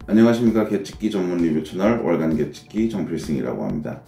안녕하십니까. 개찍기 전문 리뷰 채널 월간 개찍기 정필승이라고 합니다.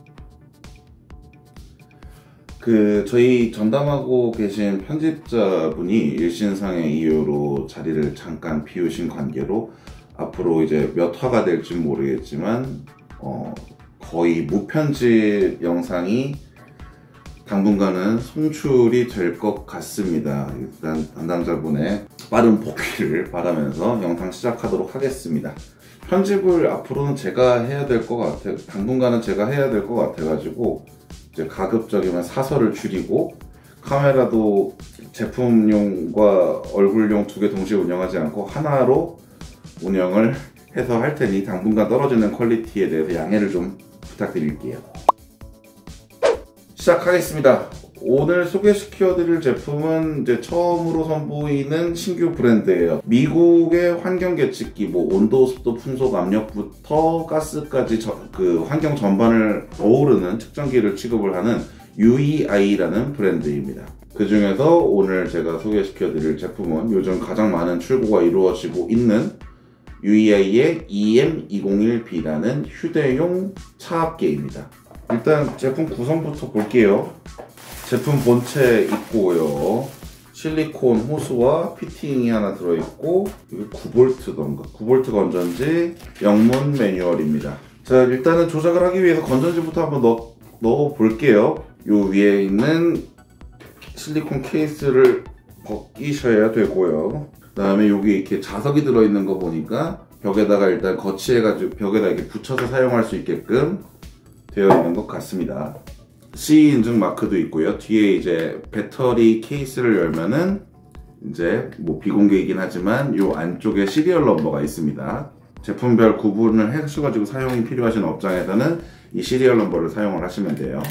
저희 전담하고 계신 편집자분이 일신상의 이유로 자리를 잠깐 비우신 관계로 앞으로 이제 몇 화가 될지 모르겠지만 거의 무편집 영상이 당분간은 송출이 될 것 같습니다. 일단 담당자분의 빠른 복귀를 바라면서 영상 시작하도록 하겠습니다. 편집을 앞으로는 제가 해야 될 것 같아요. 당분간은 제가 해야 될 것 같아가지고 이제 가급적이면 사설을 줄이고 카메라도 제품용과 얼굴용 두 개 동시에 운영하지 않고 하나로 운영을 해서 할 테니 당분간 떨어지는 퀄리티에 대해서 양해를 좀 부탁드릴게요. 시작하겠습니다. 오늘 소개시켜드릴 제품은 이제 처음으로 선보이는 신규 브랜드예요. 미국의 환경 계측기, 온도, 습도, 풍속, 압력부터 가스까지 환경 전반을 어우르는 측정기를 취급을 하는 UEI라는 브랜드입니다. 그 중에서 오늘 제가 소개시켜드릴 제품은 요즘 가장 많은 출고가 이루어지고 있는 UEI의 EM201B라는 휴대용 차압계입니다. 일단 제품 구성부터 볼게요. 제품 본체 있고요. 실리콘 호스와 피팅이 하나 들어있고 이게 9V 건전지 영문 매뉴얼입니다. 자, 일단은 조작을 하기 위해서 건전지부터 한번 넣어 볼게요. 요 위에 있는 실리콘 케이스를 벗기셔야 되고요. 그 다음에 여기 이렇게 자석이 들어있는 거 보니까 벽에다가 일단 거치해가지고 벽에다 이렇게 붙여서 사용할 수 있게끔 되어 있는 것 같습니다. CE 인증 마크도 있고요. 뒤에 이제 배터리 케이스를 열면은 이제 비공개이긴 하지만 이 안쪽에 시리얼 넘버가 있습니다. 제품별 구분을 해가지고 사용이 필요하신 업장에서는 이 시리얼 넘버를 사용을 하시면 돼요.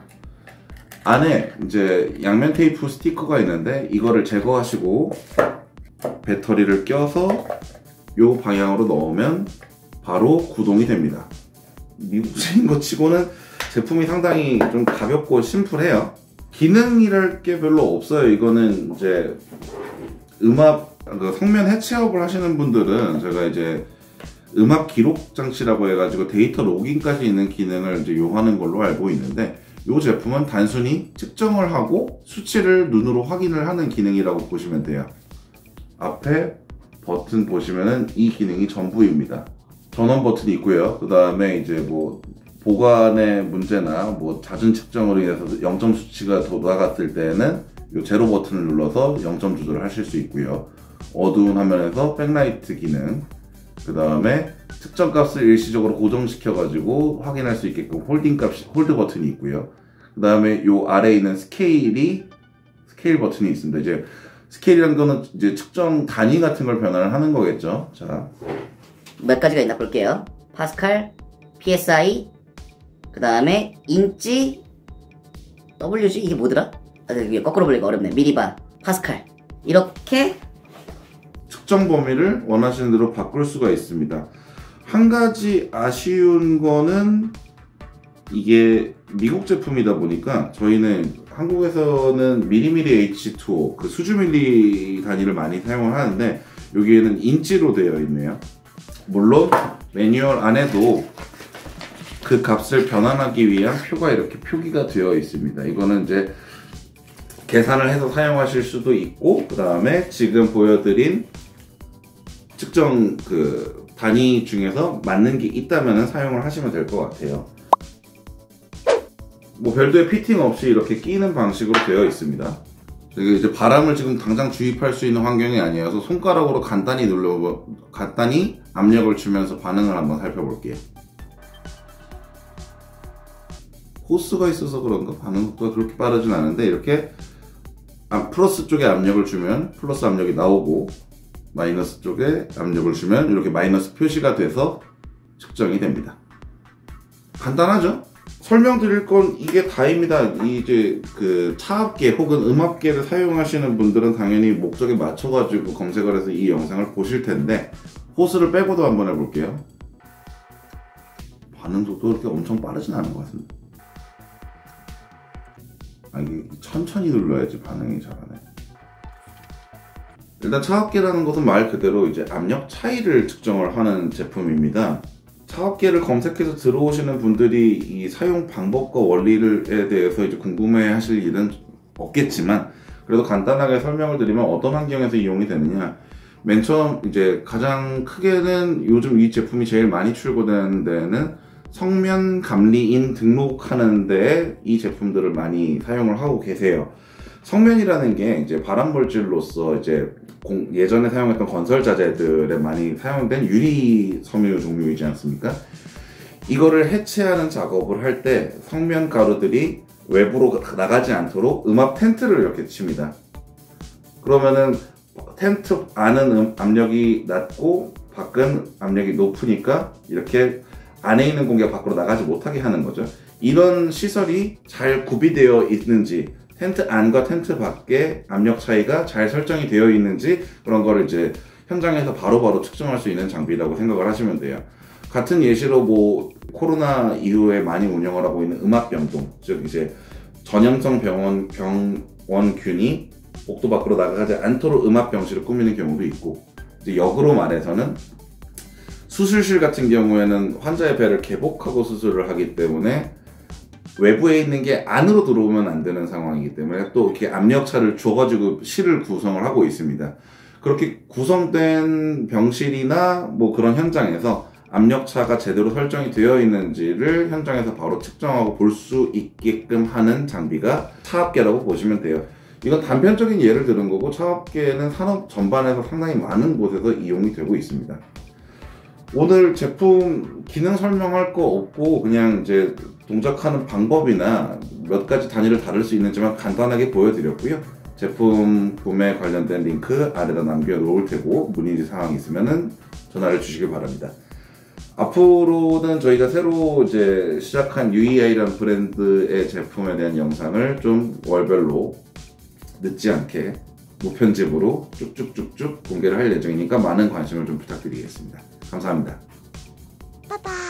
안에 이제 양면 테이프 스티커가 있는데 이거를 제거하시고 배터리를 껴서 이 방향으로 넣으면 바로 구동이 됩니다. 미국製것 치고는 제품이 상당히 좀 가볍고 심플해요. 기능이랄 게 별로 없어요. 이거는 이제 음압, 성면 해체업을 하시는 분들은 제가 이제 음압 기록 장치라고 해가지고 데이터 로깅까지 있는 기능을 이제 요하는 걸로 알고 있는데 이 제품은 단순히 측정을 하고 수치를 눈으로 확인을 하는 기능이라고 보시면 돼요. 앞에 버튼 보시면은 이 기능이 전부입니다. 전원 버튼이 있고요. 그 다음에 이제 보관의 문제나 잦은 측정으로 인해서 0점 수치가 돌아갔을 때는 이 제로 버튼을 눌러서 0점 조절을 하실 수 있고요. 어두운 화면에서 백라이트 기능, 그 다음에 측정 값을 일시적으로 고정시켜 가지고 확인할 수 있게끔 홀드 버튼이 있고요. 그 다음에 이 아래에 있는 스케일 버튼이 있습니다. 이제 스케일이라는 거는 이제 측정 단위 같은 걸 변화를 하는 거겠죠. 자, 몇 가지가 있나 볼게요. 파스칼, PSI, 그 다음에 인치, WG, 이게 뭐더라? 이게 거꾸로 보니까 어렵네. 미리바, 파스칼. 이렇게 측정 범위를 원하시는 대로 바꿀 수가 있습니다. 한 가지 아쉬운 거는 이게 미국 제품이다 보니까 저희는 한국에서는 미리미리 H2O, 그 수주밀리 단위를 많이 사용을 하는데 여기에는 인치로 되어 있네요. 물론 매뉴얼 안에도 그 값을 변환하기 위한 표가 이렇게 표기가 되어 있습니다. 이거는 이제 계산을 해서 사용하실 수도 있고, 그 다음에 지금 보여드린 측정 단위 중에서 맞는 게 있다면 사용을 하시면 될 것 같아요. 별도의 피팅 없이 이렇게 끼는 방식으로 되어 있습니다. 이게 이제 바람을 지금 당장 주입할 수 있는 환경이 아니어서 손가락으로 간단히 압력을 주면서 반응을 한번 살펴볼게요. 호스가 있어서 그런가 반응 속도가 그렇게 빠르진 않은데 이렇게 플러스 쪽에 압력을 주면 플러스 압력이 나오고 마이너스 쪽에 압력을 주면 이렇게 마이너스 표시가 돼서 측정이 됩니다. 간단하죠? 설명드릴 건 이게 다입니다. 이제 차압계 혹은 음압계를 사용하시는 분들은 당연히 목적에 맞춰가지고 검색을 해서 이 영상을 보실 텐데 호스를 빼고도 한번 해볼게요. 반응 속도 그렇게 엄청 빠르진 않은 것 같습니다. 이게 천천히 눌러야지 반응이 잘하네. 일단 차갑계라는 것은 말 그대로 이제 압력 차이를 측정을 하는 제품입니다. 차갑계를 검색해서 들어오시는 분들이 이 사용 방법과 원리에 대해서 이제 궁금해 하실 일은 없겠지만, 그래도 간단하게 설명을 드리면 어떤 환경에서 이용이 되느냐. 맨 처음 이제 가장 크게는 요즘 이 제품이 제일 많이 출고되는 데는 성면 감리인 등록하는 데에 이 제품들을 많이 사용을 하고 계세요. 성면이라는 게 이제 발암물질로서 이제 예전에 사용했던 건설 자재들에 많이 사용된 유리 섬유 종류이지 않습니까? 이거를 해체하는 작업을 할 때 성면 가루들이 외부로 나가지 않도록 음압 텐트를 이렇게 칩니다. 그러면은 텐트 안은 압력이 낮고 밖은 압력이 높으니까 이렇게 안에 있는 공기가 밖으로 나가지 못하게 하는 거죠. 이런 시설이 잘 구비되어 있는지, 텐트 안과 텐트 밖에 압력 차이가 잘 설정이 되어 있는지, 그런 거를 이제 현장에서 바로바로 측정할 수 있는 장비라고 생각을 하시면 돼요. 같은 예시로 뭐 코로나 이후에 많이 운영을 하고 있는 음압병동, 즉 이제 전염성 병원균이 복도 밖으로 나가지 않도록 음압병실을 꾸미는 경우도 있고, 이제 역으로 말해서는 수술실 같은 경우에는 환자의 배를 개복하고 수술을 하기 때문에 외부에 있는 게 안으로 들어오면 안 되는 상황이기 때문에 또 이렇게 압력차를 줘가지고 실을 구성을 하고 있습니다. 그렇게 구성된 병실이나 뭐 그런 현장에서 압력차가 제대로 설정이 되어 있는지를 현장에서 바로 측정하고 볼 수 있게끔 하는 장비가 차압계라고 보시면 돼요. 이건 단편적인 예를 들은 거고, 차압계는 산업 전반에서 상당히 많은 곳에서 이용이 되고 있습니다. 오늘 제품 기능 설명할 거 없고 그냥 이제 동작하는 방법이나 몇 가지 단위를 다룰 수 있는지만 간단하게 보여드렸고요. 제품 구매 관련된 링크 아래다 남겨놓을 테고 문의 사항 있으면은 전화를 주시길 바랍니다. 앞으로는 저희가 새로 이제 시작한 UEI라는 브랜드의 제품에 대한 영상을 좀 월별로 늦지 않게 무편집으로 쭉쭉쭉쭉 공개를 할 예정이니까 많은 관심을 좀 부탁드리겠습니다. 감사합니다. 빠빠.